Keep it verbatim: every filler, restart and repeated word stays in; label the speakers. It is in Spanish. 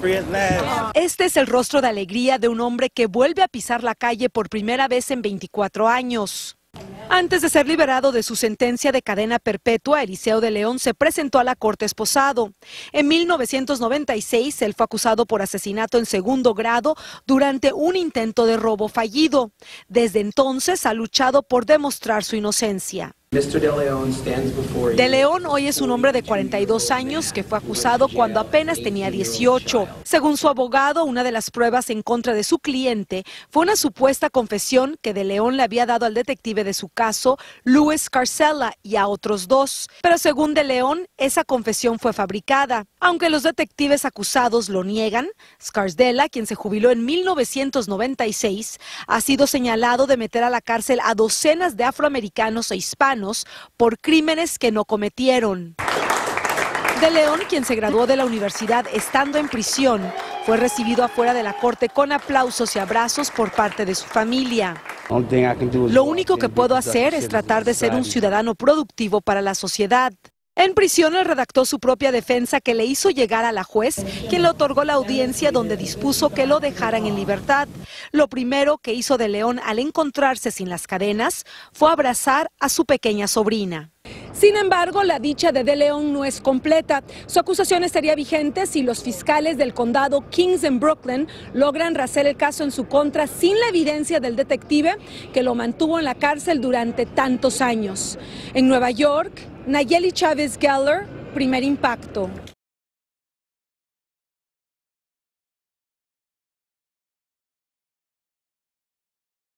Speaker 1: Este es el rostro de alegría de un hombre que vuelve a pisar la calle por primera vez en veinticuatro años. Antes de ser liberado de su sentencia de cadena perpetua, Eliseo de León se presentó a la corte esposado. En mil novecientos noventa y seis, él fue acusado por asesinato en segundo grado durante un intento de robo fallido. Desde entonces ha luchado por demostrar su inocencia. De León hoy es un hombre de cuarenta y dos años que fue acusado cuando apenas tenía dieciocho. Según su abogado, una de las pruebas en contra de su cliente fue una supuesta confesión que De León le había dado al detective de su caso, Louis Carcella, y a otros dos. Pero según De León, esa confesión fue fabricada. Aunque los detectives acusados lo niegan, Scarsdella, quien se jubiló en mil novecientos noventa y seis, ha sido señalado de meter a la cárcel a docenas de afroamericanos e hispanos por crímenes que no cometieron. De León, quien se graduó de la universidad estando en prisión, fue recibido afuera de la corte con aplausos y abrazos por parte de su familia. Lo único que puedo hacer es tratar de ser un ciudadano productivo para la sociedad. En prisión, él redactó su propia defensa que le hizo llegar a la juez, quien le otorgó la audiencia donde dispuso que lo dejaran en libertad. Lo primero que hizo De León al encontrarse sin las cadenas fue abrazar a su pequeña sobrina. Sin embargo, la dicha de De León no es completa. Su acusación estaría vigente si los fiscales del condado Kings en Brooklyn logran rehacer el caso en su contra sin la evidencia del detective que lo mantuvo en la cárcel durante tantos años. En Nueva York, Nayeli Chávez Geller, Primer Impacto.